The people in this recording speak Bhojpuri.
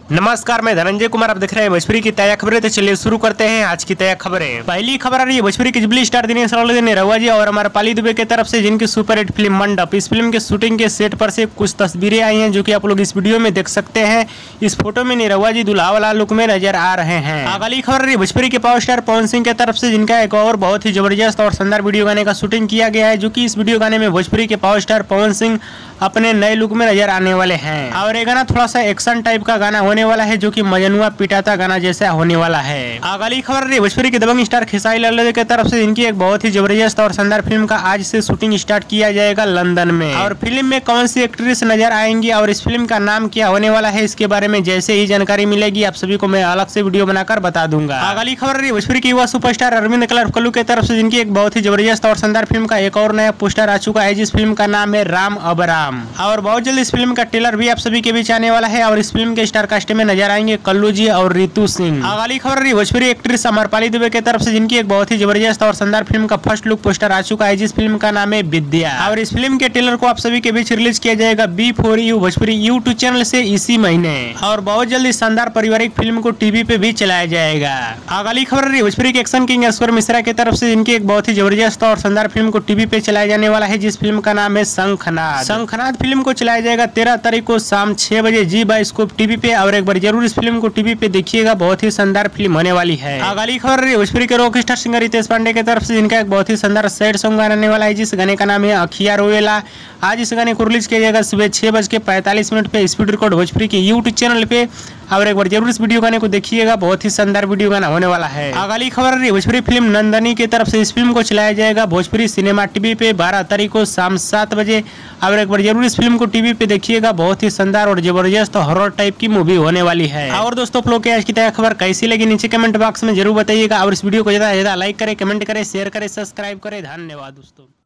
नमस्कार, मैं धनंजय कुमार। आप देख रहे हैं भोजपुरी की ताजा खबरें। तो चलिए शुरू करते हैं आज की ताजा खबरें। पहली खबर आ रही है भोजपुरी की जुबली स्टार दिनेश निरहुआ जी और हमारे पाली दुबे की तरफ से, जिनकी सुपरहिट फिल्म मंडप, इस फिल्म के शूटिंग के सेट पर से कुछ तस्वीरें आई हैं जो कि आप लोग इस वीडियो में देख सकते हैं। इस फोटो में निरहुआ जी दुल्हा वाला लुक में नजर आ रहे हैं। अगली खबर रही भोजपुरी के पावर स्टार पवन सिंह की तरफ से, जिनका एक और बहुत ही जबरदस्त और शानदार वीडियो गाने का शूटिंग किया गया है, जो कि इस वीडियो गाने में भोजपुरी के पावर स्टार पवन सिंह अपने नए लुक में नजर आने वाले हैं। और ये गाना थोड़ा सा एक्शन टाइप का गाना होने वाला है, जो कि मजनुआ पिटाता गाना जैसा होने वाला है। अगली खबर रही भोजपुरी के दबंग स्टार खेसारी लाल की तरफ से, जिनकी एक बहुत ही जबरदस्त और शानदार फिल्म का आज से शूटिंग स्टार्ट किया जाएगा लंदन में। और फिल्म में कौन सी एक्ट्रेस नजर आएंगी और इस फिल्म का नाम क्या होने वाला है, इसके बारे में जैसे ही जानकारी मिलेगी आप सभी को मैं अलग से वीडियो बनाकर बता दूंगा। अगली खबर रही भोजपुरी की युवा सुपरस्टार अरविंद कलर कल्लू की तरफ से, जिनकी एक बहुत ही जबरदस्त और शानदार फिल्म का एक और नया पोस्टर आ चुका है, जिस फिल्म का नाम है राम अब राम। और बहुत जल्द इस फिल्म का ट्रेलर भी आप सभी के बीच आने वाला है। और इस फिल्म के स्टार कास्ट में नजर आएंगे कल्लू जी और रितु सिंह। अगली खबर रही भोजपुरी एक्ट्रेस अमरपाली दुबे की तरफ से, जिनकी एक बहुत ही जबरदस्त और शानदार फिल्म का फर्स्ट लुक पोस्टर आ चुका है, जिस फिल्म का नाम है विद्या। और इस फिल्म के ट्रेलर को आप सभी के बीच रिलीज किया जाएगा B4U भोजपुरी यूट्यूब चैनल से इसी महीने। और बहुत जल्द इस शानदार पारिवारिक फिल्म को टीवी पे भी चलाया जाएगा। अगली खबर रही भोजपुरी के एक्शन किंग ऐश्वर्य मिश्रा की तरफ से, जिनकी एक बहुत ही जबरदस्त और शानदार फिल्म को टीवी पे चलाया जाने वाला है, जिस फिल्म का नाम है शंखनाद। शंखनाद फिल्म को चलाया जाएगा 13 तारीख को शाम 6 बजे जी बायोस्कोप टीवी पे। और एक बार जरूर इस फिल्म को टीवी पे देखिएगा, बहुत ही शानदार फिल्म होने वाली है। अगली खबर रही भोजपुरी के rock star singer Ritesh Pandey की तरफ से, जिनका एक बहुत ही शानदार सैड सॉन्ग आने वाला है, जिस गाने का नाम है अखिया रोवेला। आज इस गाने को रिलीज किया जाएगा सुबह 6:45 पे स्पीड रिकॉर्ड भोजपुरी के यूट्यूब चैनल पे। और एक बार जरूर इस वीडियो गाने को देखिएगा, बहुत ही शानदार वीडियो गाना होने वाला है। अगली खबर रही भोजपुरी फिल्म नंदनी की तरफ से, इस फिल्म को चलाया जाएगा भोजपुरी सिनेमा टीवी पे 12 तारीख को शाम 7 बजे। और एक बार जरूर इस फिल्म को टीवी पे देखिएगा, बहुत ही शानदार और जबरदस्त हॉरर टाइप की मूवी होने वाली है। और दोस्तों आप लोग की आज की ताजा खबर कैसी लगी नीचे कमेंट बॉक्स में जरूर बताइएगा। और इस वीडियो को ज्यादा से ज्यादा लाइक करें, कमेंट करें, शेयर करें, सब्सक्राइब करें। धन्यवाद दोस्तों।